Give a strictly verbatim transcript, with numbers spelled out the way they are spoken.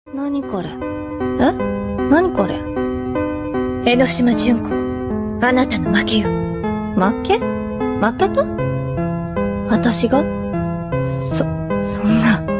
何これ。え？何これ。 江ノ島純子、あなたの負けよ。 負け？負けた？私が？そ、そんな。